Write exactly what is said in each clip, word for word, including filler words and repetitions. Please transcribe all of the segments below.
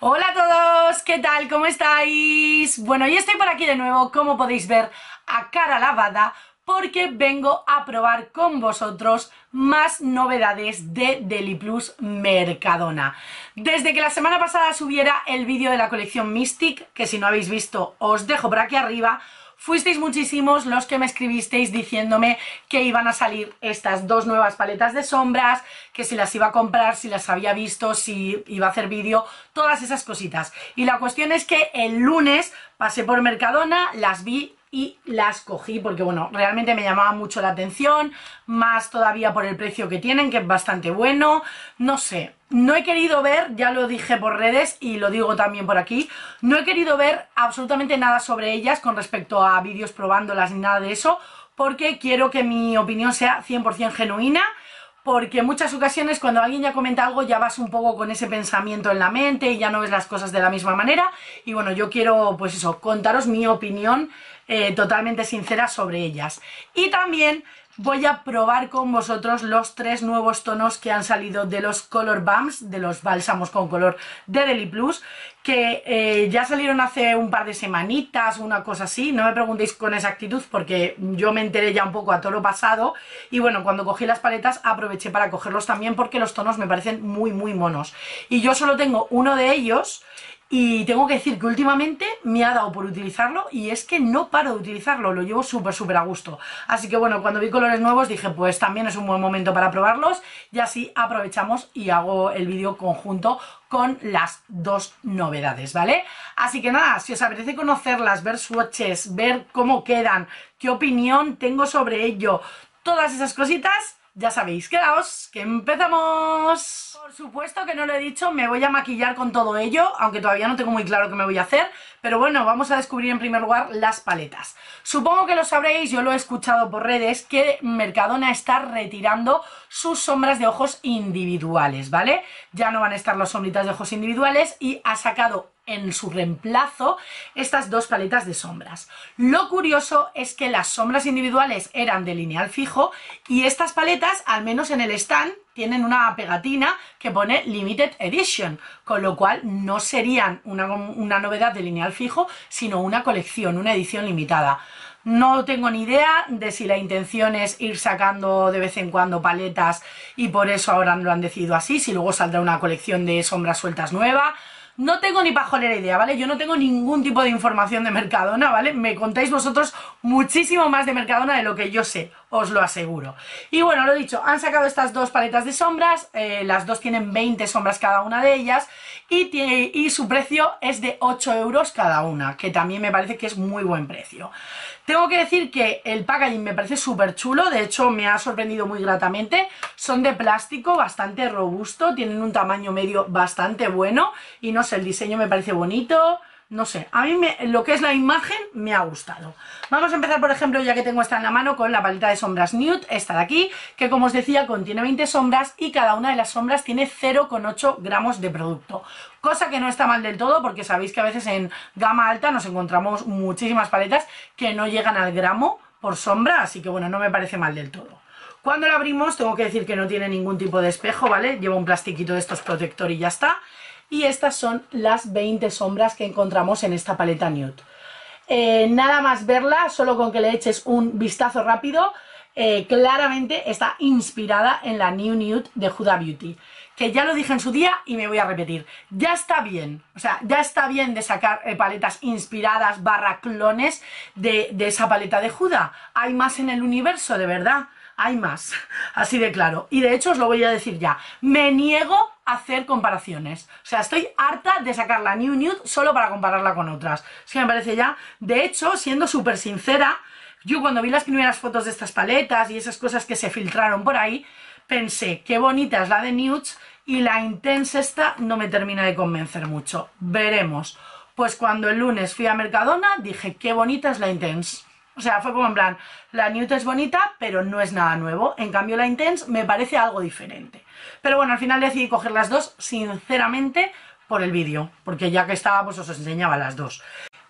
Hola a todos, ¿qué tal? ¿Cómo estáis? Bueno, yo estoy por aquí de nuevo, como podéis ver, a cara lavada, porque vengo a probar con vosotros más novedades de Deliplus Mercadona. Desde que la semana pasada subiera el vídeo de la colección Mystic, que si no habéis visto os dejo por aquí arriba, fuisteis muchísimos los que me escribisteis diciéndome que iban a salir estas dos nuevas paletas de sombras, que si las iba a comprar, si las había visto, si iba a hacer vídeo, todas esas cositas. Y la cuestión es que el lunes pasé por Mercadona, las vi y las cogí porque, bueno, realmente me llamaba mucho la atención, más todavía por el precio que tienen, que es bastante bueno. No sé, no he querido ver, ya lo dije por redes y lo digo también por aquí, no he querido ver absolutamente nada sobre ellas con respecto a vídeos probándolas ni nada de eso, porque quiero que mi opinión sea cien por cien genuina. Porque en muchas ocasiones cuando alguien ya comenta algo ya vas un poco con ese pensamiento en la mente y ya no ves las cosas de la misma manera. Y bueno, yo quiero, pues eso, contaros mi opinión eh, totalmente sincera sobre ellas. Y también voy a probar con vosotros los tres nuevos tonos que han salido de los Color Balms, de los bálsamos con color de Deliplus, que eh, ya salieron hace un par de semanitas, una cosa así. No me preguntéis con exactitud porque yo me enteré ya un poco a toro pasado. Y bueno, cuando cogí las paletas aproveché para cogerlos también porque los tonos me parecen muy muy monos. Y yo solo tengo uno de ellos. Y tengo que decir que últimamente me ha dado por utilizarlo y es que no paro de utilizarlo, lo llevo súper súper a gusto. Así que bueno, cuando vi colores nuevos dije pues también es un buen momento para probarlos y así aprovechamos y hago el vídeo conjunto con las dos novedades, ¿vale? Así que nada, si os apetece conocerlas, ver swatches, ver cómo quedan, qué opinión tengo sobre ello, todas esas cositas, ya sabéis, quedaos, que empezamos. Por supuesto que no lo he dicho, me voy a maquillar con todo ello, aunque todavía no tengo muy claro qué me voy a hacer, pero bueno, vamos a descubrir en primer lugar las paletas. Supongo que lo sabréis, yo lo he escuchado por redes, que Mercadona está retirando sus sombras de ojos individuales, ¿vale? Ya no van a estar las sombritas de ojos individuales y ha sacado en su reemplazo estas dos paletas de sombras. Lo curioso es que las sombras individuales eran de lineal fijo y estas paletas, al menos en el stand, tienen una pegatina que pone Limited Edition, con lo cual no serían una, una novedad de lineal fijo, sino una colección, una edición limitada. No tengo ni idea de si la intención es ir sacando de vez en cuando paletas y por eso ahora lo han decidido así, si luego saldrá una colección de sombras sueltas nueva. No tengo ni pajolera idea, ¿vale? Yo no tengo ningún tipo de información de Mercadona, ¿vale? Me contáis vosotros muchísimo más de Mercadona de lo que yo sé, os lo aseguro. Y bueno, lo dicho, han sacado estas dos paletas de sombras, eh, las dos tienen veinte sombras cada una de ellas y, tiene, y su precio es de ocho euros cada una, que también me parece que es muy buen precio. Tengo que decir que el packaging me parece súper chulo, de hecho me ha sorprendido muy gratamente. Son de plástico, bastante robusto, tienen un tamaño medio bastante bueno y no sé, el diseño me parece bonito. No sé, a mí me, lo que es la imagen me ha gustado. Vamos a empezar, por ejemplo, ya que tengo esta en la mano, con la paleta de sombras Nude, esta de aquí, que como os decía contiene veinte sombras y cada una de las sombras tiene cero coma ocho gramos de producto. Cosa que no está mal del todo porque sabéis que a veces en gama alta nos encontramos muchísimas paletas que no llegan al gramo por sombra, así que bueno, no me parece mal del todo. Cuando la abrimos tengo que decir que no tiene ningún tipo de espejo, ¿vale? Lleva un plastiquito de estos protector y ya está. Y estas son las veinte sombras que encontramos en esta paleta Nude. Eh, nada más verla, solo con que le eches un vistazo rápido, eh, claramente está inspirada en la New Nude de Huda Beauty. Que ya lo dije en su día y me voy a repetir. Ya está bien, o sea, ya está bien de sacar eh, paletas inspiradas barra clones de, de esa paleta de Huda. Hay más en el universo, de verdad. Hay más, así de claro. Y de hecho os lo voy a decir ya, me niego a hacer comparaciones. O sea, estoy harta de sacar la New Nude solo para compararla con otras. Es que me parece ya, de hecho, siendo súper sincera, yo cuando vi las primeras fotos de estas paletas y esas cosas que se filtraron por ahí, pensé, qué bonita es la de Nudes y la Intense esta no me termina de convencer mucho. Veremos. Pues cuando el lunes fui a Mercadona dije, qué bonita es la Intense. O sea, fue como en plan, la Nude es bonita, pero no es nada nuevo. En cambio, la Intense me parece algo diferente. Pero bueno, al final decidí coger las dos, sinceramente, por el vídeo. Porque ya que estaba, pues os enseñaba las dos.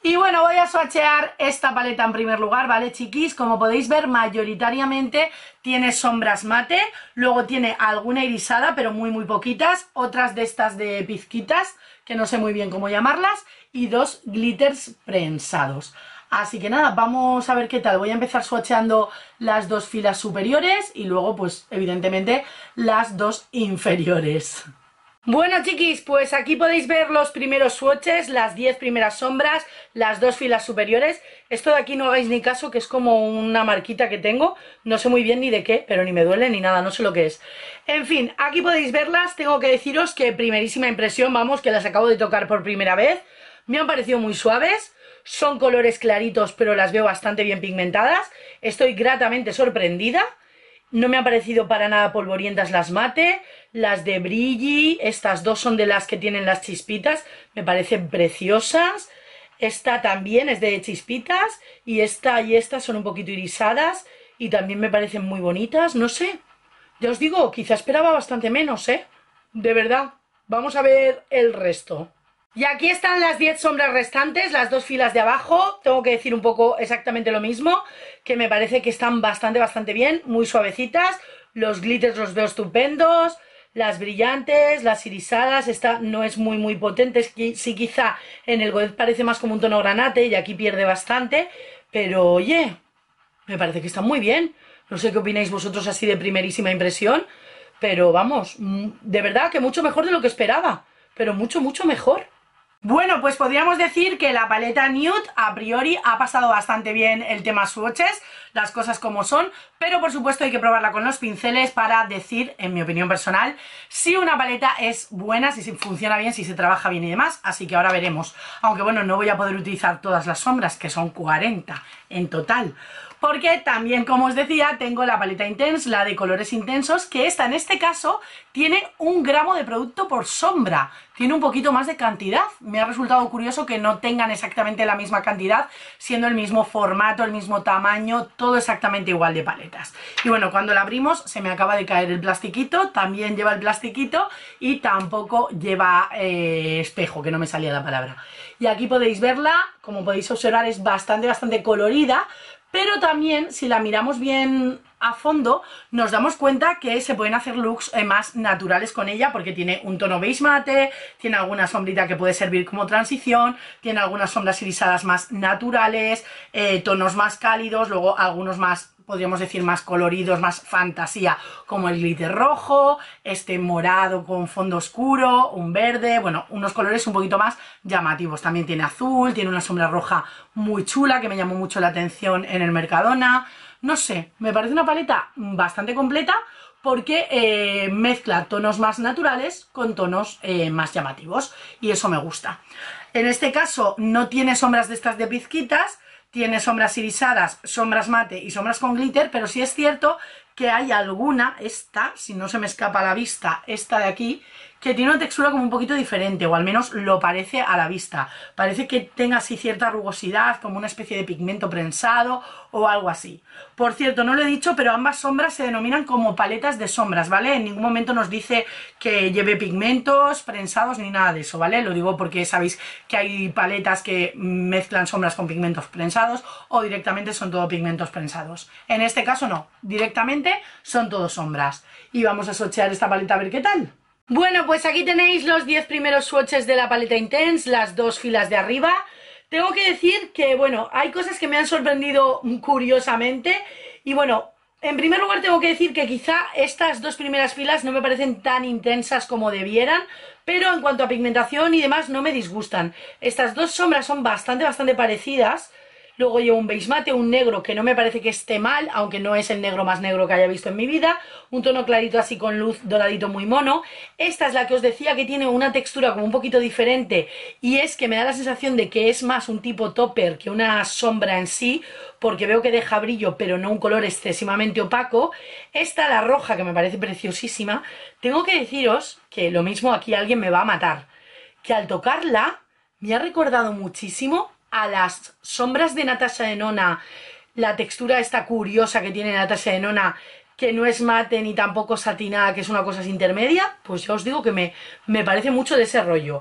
Y bueno, voy a swatchear esta paleta en primer lugar, ¿vale, chiquis? Como podéis ver, mayoritariamente tiene sombras mate, luego tiene alguna irisada, pero muy muy poquitas, otras de estas de pizquitas, que no sé muy bien cómo llamarlas, y dos glitters prensados. Así que nada, vamos a ver qué tal. Voy a empezar swatcheando las dos filas superiores y luego, pues, evidentemente, las dos inferiores. Bueno, chiquis, pues aquí podéis ver los primeros swatches, las diez primeras sombras, las dos filas superiores. Esto de aquí no hagáis ni caso, que es como una marquita que tengo, no sé muy bien ni de qué, pero ni me duele ni nada, no sé lo que es. En fin, aquí podéis verlas. Tengo que deciros que primerísima impresión, vamos, que las acabo de tocar por primera vez. Me han parecido muy suaves, son colores claritos, pero las veo bastante bien pigmentadas. Estoy gratamente sorprendida. No me han parecido para nada polvorientas las mate, las de Brilli, estas dos son de las que tienen las chispitas, me parecen preciosas. Esta también es de chispitas y esta y esta son un poquito irisadas y también me parecen muy bonitas, no sé. Ya os digo, quizá esperaba bastante menos, ¿eh? De verdad. Vamos a ver el resto. Y aquí están las diez sombras restantes, las dos filas de abajo. Tengo que decir un poco exactamente lo mismo, que me parece que están bastante, bastante bien, muy suavecitas. Los glitters los veo estupendos, las brillantes, las irisadas, esta no es muy, muy potente. Sí, quizá en el Godet parece más como un tono granate y aquí pierde bastante, pero oye, me parece que está muy bien. No sé qué opináis vosotros así de primerísima impresión, pero vamos, de verdad que mucho mejor de lo que esperaba, pero mucho, mucho mejor. Bueno, pues podríamos decir que la paleta Nude a priori ha pasado bastante bien el tema swatches, las cosas como son, pero por supuesto hay que probarla con los pinceles para decir, en mi opinión personal, si una paleta es buena, si funciona bien, si se trabaja bien y demás, así que ahora veremos. Aunque bueno, no voy a poder utilizar todas las sombras, que son cuarenta en total, porque también, como os decía, tengo la paleta Intense, la de colores intensos, que esta en este caso tiene un gramo de producto por sombra, tiene un poquito más de cantidad. Me ha resultado curioso que no tengan exactamente la misma cantidad, siendo el mismo formato, el mismo tamaño, todo exactamente igual de paletas. Y bueno, cuando la abrimos se me acaba de caer el plastiquito, también lleva el plastiquito y tampoco lleva eh, espejo, que no me salía la palabra. Y aquí podéis verla, como podéis observar es bastante, bastante colorida, pero también si la miramos bien a fondo nos damos cuenta que se pueden hacer looks eh, más naturales con ella, porque tiene un tono beige mate, tiene alguna sombrita que puede servir como transición, tiene algunas sombras irisadas más naturales, eh, tonos más cálidos, luego algunos más, podríamos decir, más coloridos, más fantasía, como el glitter rojo, este morado con fondo oscuro, un verde, bueno, unos colores un poquito más llamativos. También tiene azul, tiene una sombra roja muy chula que me llamó mucho la atención en el Mercadona. No sé, me parece una paleta bastante completa porque eh, mezcla tonos más naturales con tonos eh, más llamativos y eso me gusta. En este caso no tiene sombras de estas de pizquitas, tiene sombras irisadas, sombras mate y sombras con glitter, pero sí es cierto que hay alguna, esta, si no se me escapa a la vista, esta de aquí, que tiene una textura como un poquito diferente, o al menos lo parece a la vista. Parece que tenga así cierta rugosidad, como una especie de pigmento prensado o algo así. Por cierto, no lo he dicho, pero ambas sombras se denominan como paletas de sombras, ¿vale? En ningún momento nos dice que lleve pigmentos prensados ni nada de eso, ¿vale? Lo digo porque sabéis que hay paletas que mezclan sombras con pigmentos prensados o directamente son todo pigmentos prensados. En este caso no, directamente son todo sombras. Y vamos a swatchear esta paleta a ver qué tal. Bueno, pues aquí tenéis los diez primeros swatches de la paleta Intense, las dos filas de arriba. Tengo que decir que, bueno, hay cosas que me han sorprendido curiosamente. Y bueno, en primer lugar tengo que decir que quizá estas dos primeras filas no me parecen tan intensas como debieran, pero en cuanto a pigmentación y demás no me disgustan. Estas dos sombras son bastante, bastante parecidas. Luego llevo un beige mate, un negro que no me parece que esté mal, aunque no es el negro más negro que haya visto en mi vida. Un tono clarito así con luz doradito muy mono. Esta es la que os decía que tiene una textura como un poquito diferente y es que me da la sensación de que es más un tipo topper que una sombra en sí, porque veo que deja brillo pero no un color excesivamente opaco. Esta, la roja, que me parece preciosísima. Tengo que deciros que lo mismo aquí alguien me va a matar, que al tocarla me ha recordado muchísimo a las sombras de Natasha Denona, la textura esta curiosa que tiene Natasha Denona, que no es mate ni tampoco satinada, que es una cosa así intermedia, pues ya os digo que me, me parece mucho de ese rollo.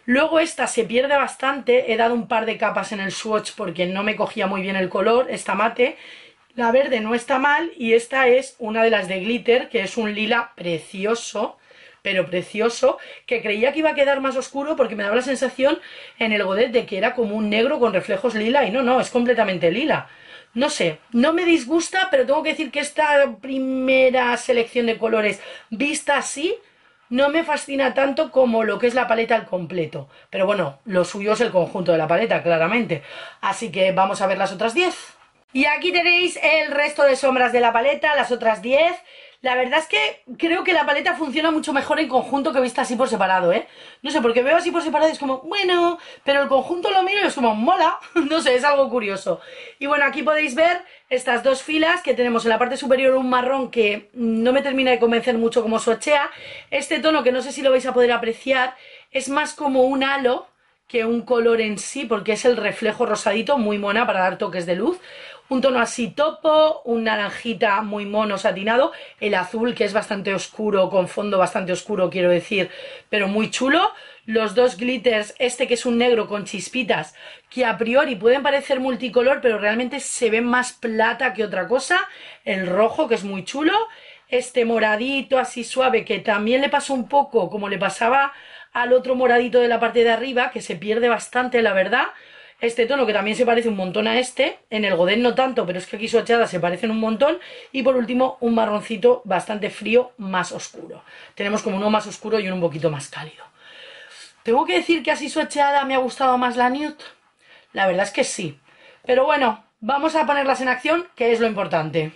Luego esta se pierde bastante, he dado un par de capas en el swatch porque no me cogía muy bien el color, esta mate. La verde no está mal y esta es una de las de glitter, que es un lila precioso, pero precioso, que creía que iba a quedar más oscuro porque me daba la sensación en el godet de que era como un negro con reflejos lila y no, no, es completamente lila. No sé, no me disgusta, pero tengo que decir que esta primera selección de colores vista así no me fascina tanto como lo que es la paleta al completo. Pero bueno, lo suyo es el conjunto de la paleta, claramente. Así que vamos a ver las otras diez. Y aquí tenéis el resto de sombras de la paleta, las otras diez. La verdad es que creo que la paleta funciona mucho mejor en conjunto que vista así por separado, ¿eh? No sé, porque veo así por separado y es como, bueno, pero el conjunto lo miro y es como, mola. No sé, es algo curioso. Y bueno, aquí podéis ver estas dos filas que tenemos en la parte superior un marrón que no me termina de convencer mucho como swatchea. Este tono, que no sé si lo vais a poder apreciar, es más como un halo que un color en sí, porque es el reflejo rosadito, muy mona para dar toques de luz. Un tono así topo, un naranjita muy mono satinado, el azul que es bastante oscuro, con fondo bastante oscuro quiero decir, pero muy chulo. Los dos glitters, este que es un negro con chispitas, que a priori pueden parecer multicolor, pero realmente se ven más plata que otra cosa. El rojo, que es muy chulo. Este moradito así suave, que también le pasó un poco como le pasaba al otro moradito de la parte de arriba, que se pierde bastante la verdad. Este tono que también se parece un montón a este, en el godet no tanto, pero es que aquí swatchadas se parecen un montón. Y por último un marroncito bastante frío, más oscuro. Tenemos como uno más oscuro y uno un poquito más cálido. ¿Tengo que decir que así swatcheada me ha gustado más la nude? La verdad es que sí. Pero bueno, vamos a ponerlas en acción, que es lo importante.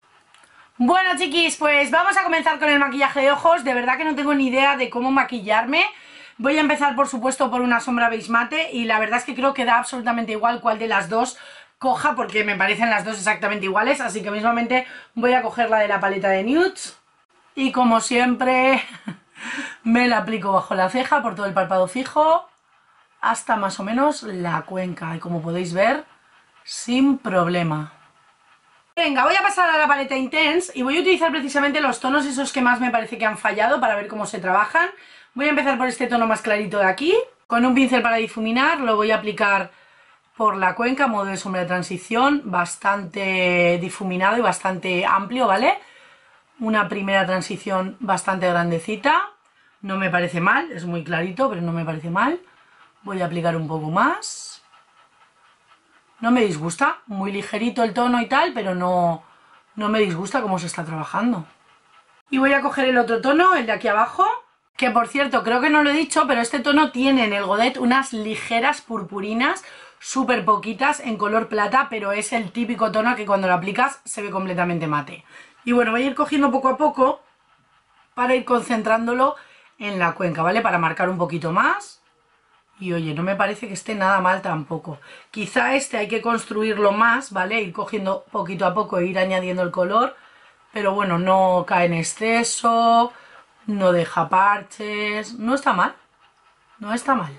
Bueno chiquis, pues vamos a comenzar con el maquillaje de ojos. De verdad que no tengo ni idea de cómo maquillarme. Voy a empezar por supuesto por una sombra beige mate y la verdad es que creo que da absolutamente igual cuál de las dos coja porque me parecen las dos exactamente iguales, así que mismamente voy a coger la de la paleta de nudes y como siempre me la aplico bajo la ceja por todo el párpado fijo hasta más o menos la cuenca y como podéis ver sin problema. Venga, voy a pasar a la paleta Intense y voy a utilizar precisamente los tonos esos que más me parece que han fallado para ver cómo se trabajan. Voy a empezar por este tono más clarito de aquí. Con un pincel para difuminar lo voy a aplicar por la cuenca, modo de sombra de transición, bastante difuminado y bastante amplio, ¿vale? Una primera transición bastante grandecita. No me parece mal, es muy clarito, pero no me parece mal. Voy a aplicar un poco más. No me disgusta, muy ligerito el tono y tal, pero no, no me disgusta cómo se está trabajando. Y voy a coger el otro tono, el de aquí abajo, que por cierto, creo que no lo he dicho, pero este tono tiene en el godet unas ligeras purpurinas, súper poquitas, en color plata, pero es el típico tono que cuando lo aplicas se ve completamente mate. Y bueno, voy a ir cogiendo poco a poco para ir concentrándolo en la cuenca, ¿vale? Para marcar un poquito más. Y oye, no me parece que esté nada mal tampoco. Quizá este hay que construirlo más, ¿vale? Ir cogiendo poquito a poco e ir añadiendo el color. Pero bueno, no cae en exceso, no deja parches. No está mal, no está mal.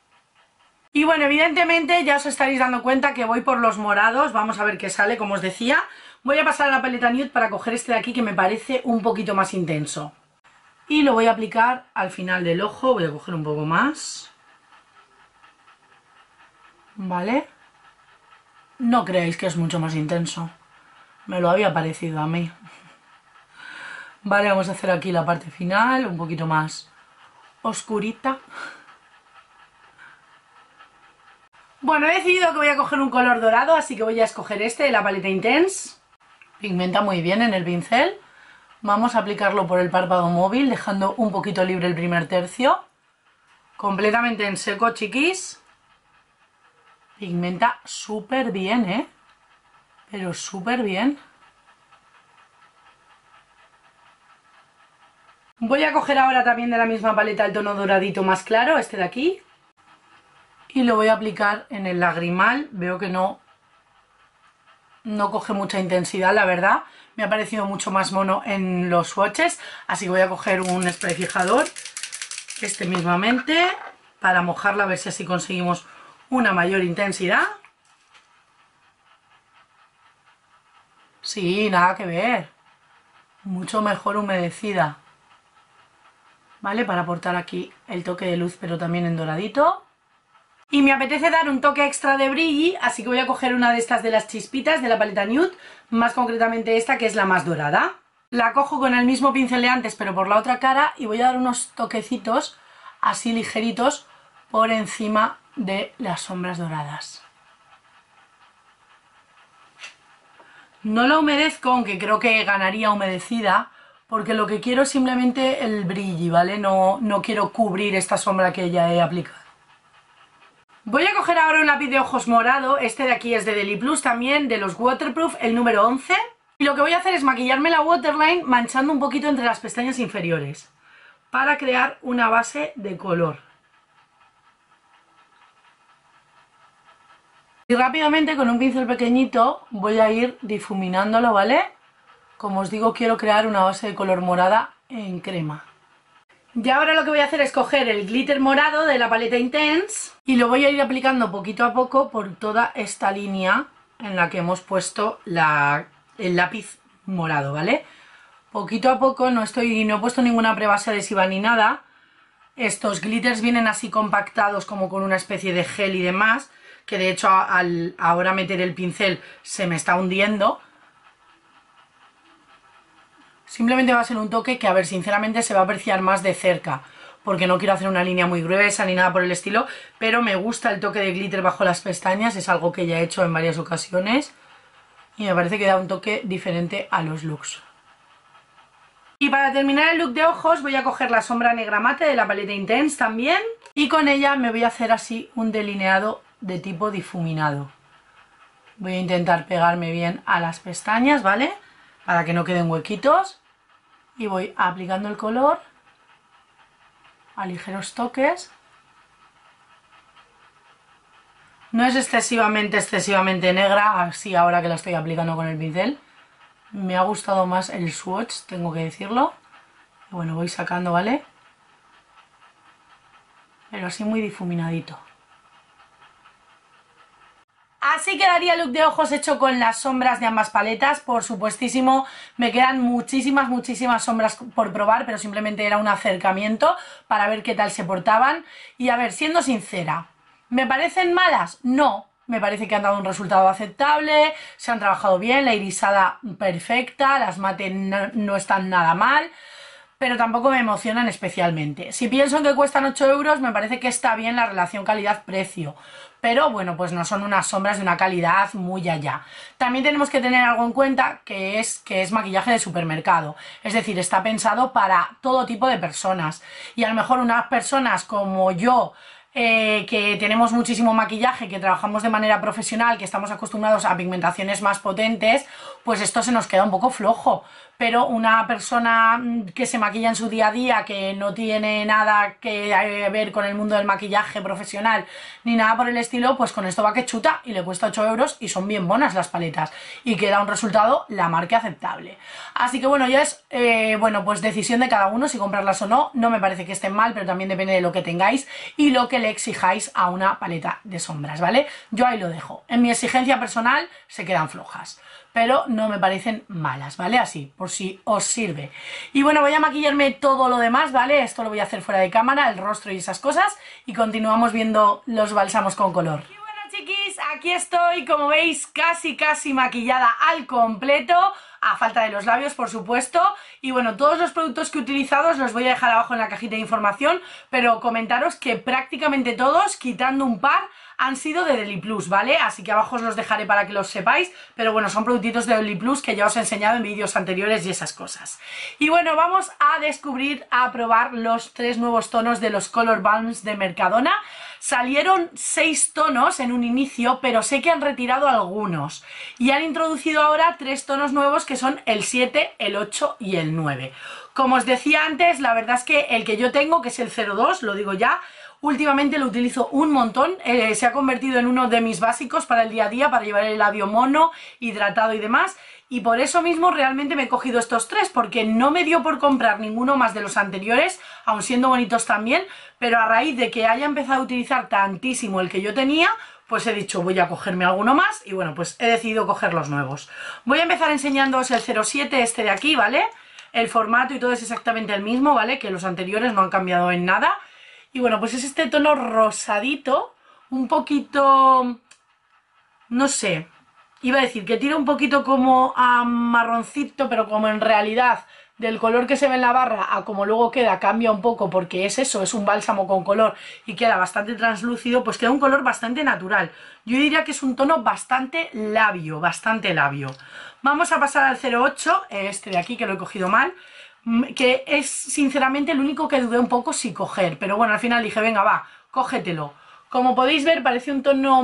Y bueno, evidentemente ya os estaréis dando cuenta que voy por los morados. Vamos a ver qué sale, como os decía. Voy a pasar a la paleta nude para coger este de aquí que me parece un poquito más intenso. Y lo voy a aplicar al final del ojo. Voy a coger un poco más. ¿Vale? No creéis que es mucho más intenso. Me lo había parecido a mí. Vale, vamos a hacer aquí la parte final, un poquito más oscurita. Bueno, he decidido que voy a coger un color dorado, así que voy a escoger este de la paleta Intense. Pigmenta muy bien en el pincel. Vamos a aplicarlo por el párpado móvil, dejando un poquito libre el primer tercio. Completamente en seco, chiquis. Pigmenta súper bien, ¿eh? Pero súper bien. Voy a coger ahora también de la misma paleta el tono doradito más claro, este de aquí. Y lo voy a aplicar en el lagrimal. Veo que no, no coge mucha intensidad, la verdad. Me ha parecido mucho más mono en los swatches. Así que voy a coger un spray fijador, este mismamente, para mojarla, a ver si así conseguimos una mayor intensidad. Sí, nada que ver. Mucho mejor humedecida. ¿vale? Para aportar aquí el toque de luz, pero también en doradito. Y me apetece dar un toque extra de brilli, así que voy a coger una de estas de las chispitas de la paleta Nude, más concretamente esta, que es la más dorada. La cojo con el mismo pincel de antes, pero por la otra cara, y voy a dar unos toquecitos así ligeritos por encima de las sombras doradas. No la humedezco, aunque creo que ganaría humedecida, porque lo que quiero es simplemente el brilli, ¿vale? No, no quiero cubrir esta sombra que ya he aplicado. Voy a coger ahora un lápiz de ojos morado, este de aquí es de Deli Plus también, de los Waterproof, el número once. Y lo que voy a hacer es maquillarme la waterline manchando un poquito entre las pestañas inferiores, para crear una base de color. Y rápidamente con un pincel pequeñito voy a ir difuminándolo, ¿vale? Como os digo, quiero crear una base de color morada en crema. Y ahora lo que voy a hacer es coger el glitter morado de la paleta Intense y lo voy a ir aplicando poquito a poco por toda esta línea en la que hemos puesto la, el lápiz morado, ¿vale? Poquito a poco, no, estoy, no he puesto ninguna prebase adhesiva ni nada. Estos glitters vienen así compactados como con una especie de gel y demás, que de hecho al ahora meter el pincel se me está hundiendo. Simplemente va a ser un toque que, a ver, sinceramente se va a apreciar más de cerca, porque no quiero hacer una línea muy gruesa ni nada por el estilo, pero me gusta el toque de glitter bajo las pestañas, es algo que ya he hecho en varias ocasiones y me parece que da un toque diferente a los looks. Y para terminar el look de ojos voy a coger la sombra negra mate de la paleta Intense también, y con ella me voy a hacer así un delineado de tipo difuminado. Voy a intentar pegarme bien a las pestañas, ¿vale? Para que no queden huequitos. Y voy aplicando el color a ligeros toques. No es excesivamente, excesivamente negra, así ahora que la estoy aplicando con el pincel. Me ha gustado más el swatch, tengo que decirlo. Y bueno, voy sacando, ¿vale? Pero así muy difuminadito. Así quedaría el look de ojos hecho con las sombras de ambas paletas. Por supuestísimo, me quedan muchísimas, muchísimas sombras por probar, pero simplemente era un acercamiento para ver qué tal se portaban. Y a ver, siendo sincera, ¿me parecen malas? No, me parece que han dado un resultado aceptable, se han trabajado bien, la irisada perfecta, las mate no, no están nada mal, pero tampoco me emocionan especialmente. Si pienso que cuestan ocho euros, me parece que está bien la relación calidad-precio. Pero bueno, pues no son unas sombras de una calidad muy allá. También tenemos que tener algo en cuenta, que es que es maquillaje de supermercado. Es decir, está pensado para todo tipo de personas. Y a lo mejor unas personas como yo, Eh, que tenemos muchísimo maquillaje, que trabajamos de manera profesional, que estamos acostumbrados a pigmentaciones más potentes, pues esto se nos queda un poco flojo. Pero una persona que se maquilla en su día a día, que no tiene nada que ver con el mundo del maquillaje profesional ni nada por el estilo, pues con esto va que chuta y le cuesta ocho euros y son bien buenas las paletas y queda un resultado la marca aceptable. Así que bueno, ya es eh, bueno, pues decisión de cada uno si comprarlas o no. No me parece que estén mal, pero también depende de lo que tengáis y lo que le exijáis a una paleta de sombras, ¿vale? Yo ahí lo dejo. En mi exigencia personal se quedan flojas, pero no me parecen malas, ¿vale? Así, por si os sirve. Y bueno, voy a maquillarme todo lo demás, ¿vale? Esto lo voy a hacer fuera de cámara, el rostro y esas cosas, y continuamos viendo los bálsamos con color. Y bueno, chiquis, aquí estoy, como veis, casi casi maquillada al completo, a falta de los labios, por supuesto. Y bueno, todos los productos que he utilizado os los voy a dejar abajo en la cajita de información, pero comentaros que prácticamente todos, quitando un par, han sido de Deli Plus, ¿vale? Así que abajo os los dejaré para que los sepáis, pero bueno, son productitos de Deli Plus que ya os he enseñado en vídeos anteriores y esas cosas. Y bueno, vamos a descubrir, a probar los tres nuevos tonos de los Color Balms de Mercadona. Salieron seis tonos en un inicio, pero sé que han retirado algunos y han introducido ahora tres tonos nuevos que son el siete, el ocho y el nueve. Como os decía antes, la verdad es que el que yo tengo, que es el cero dos, lo digo ya, últimamente lo utilizo un montón, eh, se ha convertido en uno de mis básicos para el día a día, para llevar el labio mono, hidratado y demás. Y por eso mismo realmente me he cogido estos tres, porque no me dio por comprar ninguno más de los anteriores, aun siendo bonitos también, pero a raíz de que haya empezado a utilizar tantísimo el que yo tenía, pues he dicho voy a cogerme alguno más y bueno, pues he decidido coger los nuevos. Voy a empezar enseñándoos el cero siete, este de aquí, ¿vale? el formato y todo es exactamente el mismo, ¿vale? Que los anteriores no han cambiado en nada. Y bueno, pues es este tono rosadito, un poquito, no sé, iba a decir que tira un poquito como a marroncito, pero como en realidad del color que se ve en la barra a como luego queda cambia un poco, porque es eso, es un bálsamo con color y queda bastante translúcido, pues queda un color bastante natural. Yo diría que es un tono bastante labio, bastante labio. Vamos a pasar al cero ocho, este de aquí que lo he cogido mal, que es sinceramente el único que dudé un poco si coger, pero bueno, al final dije, venga, va, cógetelo. Como podéis ver, parece un tono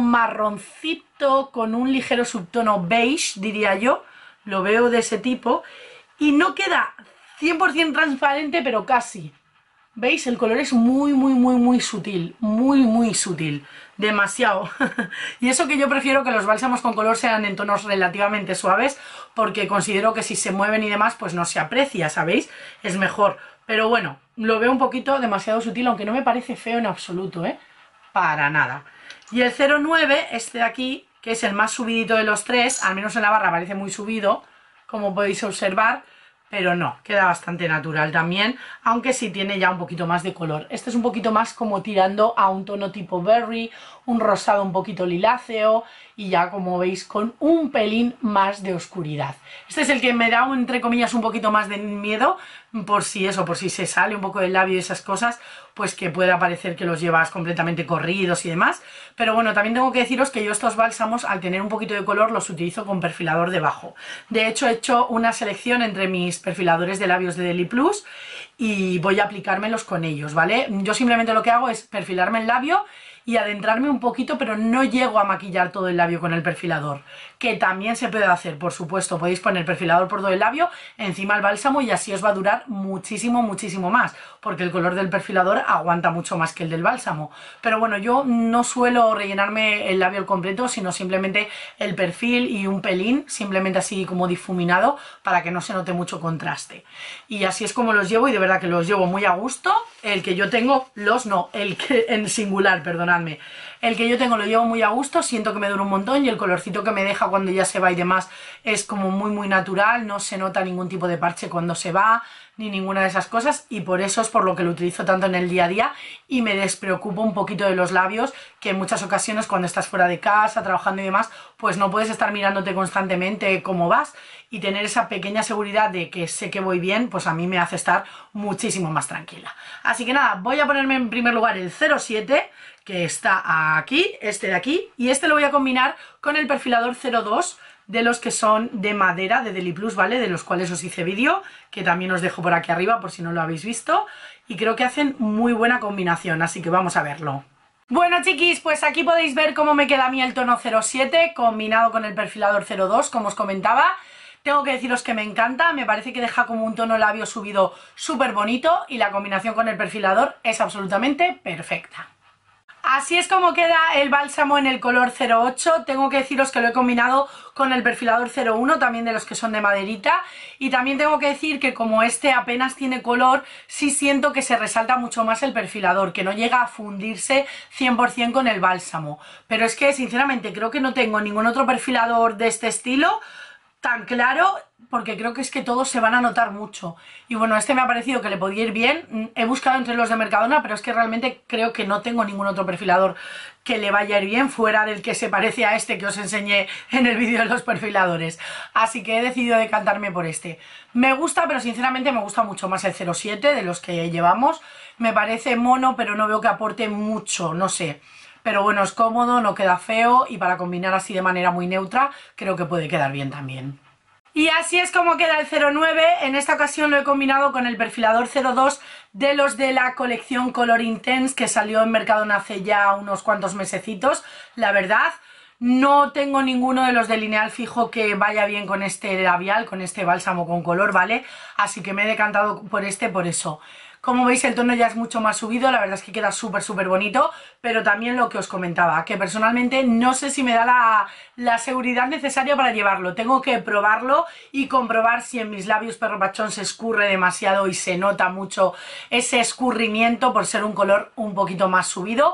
marroncito con un ligero subtono beige, diría yo, lo veo de ese tipo, y no queda cien por cien transparente, pero casi. ¿Veis? El color es muy, muy, muy, muy sutil, muy, muy sutil, demasiado. Y eso que yo prefiero que los bálsamos con color sean en tonos relativamente suaves, porque considero que si se mueven y demás, pues no se aprecia, ¿sabéis? Es mejor. Pero bueno, lo veo un poquito demasiado sutil, aunque no me parece feo en absoluto, ¿eh? Para nada. Y el cero nueve, este de aquí, que es el más subidito de los tres, al menos en la barra parece muy subido, como podéis observar, pero no, queda bastante natural también, aunque sí tiene ya un poquito más de color. Este es un poquito más como tirando a un tono tipo berry, un rosado un poquito liláceo y ya como veis con un pelín más de oscuridad. Este es el que me da, entre comillas, un poquito más de miedo, por si eso, por si se sale un poco del labio y esas cosas, pues que pueda parecer que los llevas completamente corridos y demás. Pero bueno, también tengo que deciros que yo estos bálsamos, al tener un poquito de color, los utilizo con perfilador debajo. De hecho, he hecho una selección entre mis perfiladores de labios de Deli Plus y voy a aplicármelos con ellos, ¿vale? Yo simplemente lo que hago es perfilarme el labio y adentrarme un poquito, pero no llego a maquillar todo el labio con el perfilador, que también se puede hacer, por supuesto. Podéis poner perfilador por todo el labio, encima el bálsamo, y así os va a durar muchísimo, muchísimo más, porque el color del perfilador aguanta mucho más que el del bálsamo. Pero bueno, yo no suelo rellenarme el labio al completo, sino simplemente el perfil y un pelín, simplemente así como difuminado, para que no se note mucho contraste. Y así es como los llevo, y de verdad que los llevo muy a gusto. El que yo tengo, los no, el que en singular, perdonadme. El que yo tengo lo llevo muy a gusto, siento que me dura un montón y el colorcito que me deja cuando ya se va y demás es como muy muy natural, no se nota ningún tipo de parche cuando se va, ni ninguna de esas cosas, y por eso es por lo que lo utilizo tanto en el día a día y me despreocupo un poquito de los labios, que en muchas ocasiones cuando estás fuera de casa, trabajando y demás, pues no puedes estar mirándote constantemente cómo vas, y tener esa pequeña seguridad de que sé que voy bien, pues a mí me hace estar muchísimo más tranquila. Así que nada, voy a ponerme en primer lugar el cero siete, que está aquí, este de aquí, y este lo voy a combinar con el perfilador cero dos, de los que son de madera, de Deli Plus, ¿vale? De los cuales os hice vídeo, que también os dejo por aquí arriba por si no lo habéis visto, y creo que hacen muy buena combinación, así que vamos a verlo. Bueno, chiquis, pues aquí podéis ver cómo me queda a mí el tono cero siete combinado con el perfilador cero dos, como os comentaba. Tengo que deciros que me encanta, me parece que deja como un tono labio subido súper bonito, y la combinación con el perfilador es absolutamente perfecta. Así es como queda el bálsamo en el color cero ocho. Tengo que deciros que lo he combinado con el perfilador cero uno, también de los que son de maderita, y también tengo que decir que como este apenas tiene color, sí siento que se resalta mucho más el perfilador, que no llega a fundirse cien por cien con el bálsamo. Pero es que sinceramente creo que no tengo ningún otro perfilador de este estilo tan claro, porque creo que es que todos se van a notar mucho. Y bueno, este me ha parecido que le podía ir bien. He buscado entre los de Mercadona, pero es que realmente creo que no tengo ningún otro perfilador que le vaya a ir bien, fuera del que se parece a este que os enseñé en el vídeo de los perfiladores. Así que he decidido decantarme por este. Me gusta, pero sinceramente me gusta mucho más el cero siete de los que llevamos. Me parece mono, pero no veo que aporte mucho, no sé. Pero bueno, es cómodo, no queda feo, y para combinar así de manera muy neutra creo que puede quedar bien también. Y así es como queda el cero nueve. En esta ocasión lo he combinado con el perfilador cero dos de los de la colección Color Intense, que salió en Mercadona hace ya unos cuantos mesecitos. La verdad, no tengo ninguno de los de lineal fijo que vaya bien con este labial, con este bálsamo con color, ¿vale? Así que me he decantado por este por eso. Como veis, el tono ya es mucho más subido, la verdad es que queda súper súper bonito, pero también lo que os comentaba, que personalmente no sé si me da la, la seguridad necesaria para llevarlo. Tengo que probarlo y comprobar si en mis labios perro pachón se escurre demasiado y se nota mucho ese escurrimiento por ser un color un poquito más subido,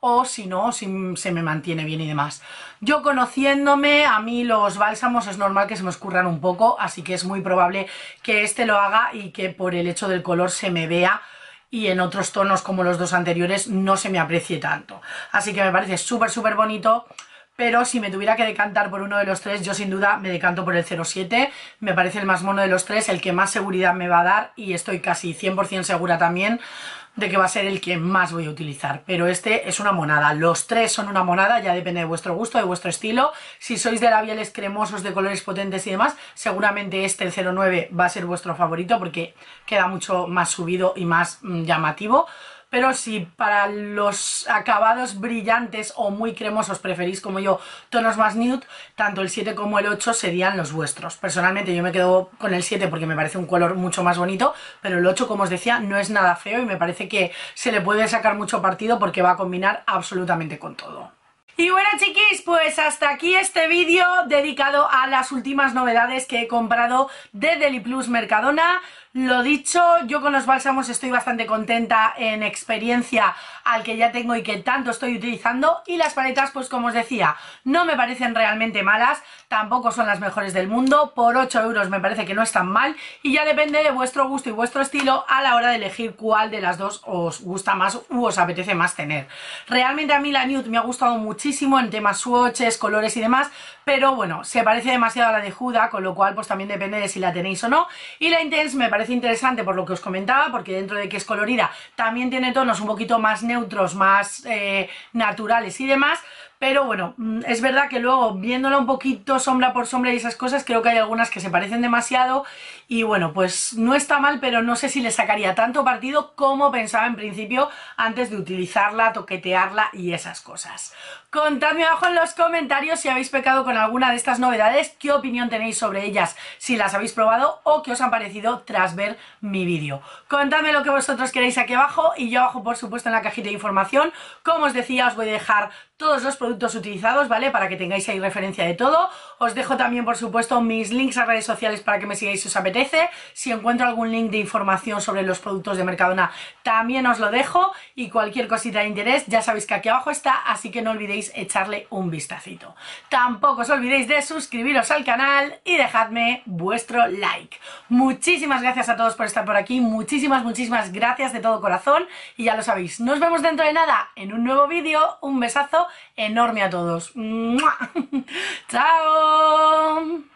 o si no, si se me mantiene bien y demás. Yo conociéndome, a mí los bálsamos es normal que se me escurran un poco, así que es muy probable que este lo haga y que por el hecho del color se me vea y en otros tonos como los dos anteriores no se me aprecie tanto. Así que me parece súper súper bonito. Pero si me tuviera que decantar por uno de los tres, yo sin duda me decanto por el cero siete. Me parece el más mono de los tres, el que más seguridad me va a dar y estoy casi cien por cien segura también de que va a ser el que más voy a utilizar. Pero este es una monada, los tres son una monada, ya depende de vuestro gusto, de vuestro estilo. Si sois de labiales cremosos, de colores potentes y demás, seguramente este, el cero nueve, va a ser vuestro favorito porque queda mucho más subido y más mmm, llamativo. Pero si para los acabados brillantes o muy cremosos preferís, como yo, tonos más nude, tanto el siete como el ocho serían los vuestros. Personalmente yo me quedo con el siete porque me parece un color mucho más bonito, pero el ocho, como os decía, no es nada feo y me parece que se le puede sacar mucho partido porque va a combinar absolutamente con todo. Y bueno, chiquis, pues hasta aquí este vídeo dedicado a las últimas novedades que he comprado de Deliplus Mercadona. Lo dicho, yo con los bálsamos estoy bastante contenta en experiencia al que ya tengo y que tanto estoy utilizando, y las paletas, pues como os decía, no me parecen realmente malas, tampoco son las mejores del mundo, por ocho euros me parece que no están mal, y ya depende de vuestro gusto y vuestro estilo a la hora de elegir cuál de las dos os gusta más u os apetece más tener. Realmente a mí la nude me ha gustado muchísimo en temas swatches, colores y demás, pero bueno, se parece demasiado a la de Huda, con lo cual pues también depende de si la tenéis o no. Y la Intense me parece interesante por lo que os comentaba, porque dentro de que es colorida también tiene tonos un poquito más neutros, más eh, naturales y demás. Pero bueno, es verdad que luego viéndola un poquito sombra por sombra y esas cosas, creo que hay algunas que se parecen demasiado y bueno, pues no está mal, pero no sé si le sacaría tanto partido como pensaba en principio antes de utilizarla, toquetearla y esas cosas. Contadme abajo en los comentarios si habéis pecado con alguna de estas novedades, qué opinión tenéis sobre ellas, si las habéis probado o qué os han parecido tras ver mi vídeo. Contadme lo que vosotros queréis aquí abajo y yo abajo, por supuesto, en la cajita de información, como os decía, os voy a dejar todos los productos utilizados, ¿vale? Para que tengáis ahí referencia de todo. Os dejo también, por supuesto, mis links a redes sociales para que me sigáis si os apetece. Si encuentro algún link de información sobre los productos de Mercadona, también os lo dejo. Y cualquier cosita de interés, ya sabéis que aquí abajo está, así que no olvidéis echarle un vistacito. Tampoco os olvidéis de suscribiros al canal y dejadme vuestro like. Muchísimas gracias a todos por estar por aquí. Muchísimas, muchísimas gracias de todo corazón. Y ya lo sabéis, nos vemos dentro de nada en un nuevo vídeo. Un besazo enorme a todos. ¡Mua! ¡Chao!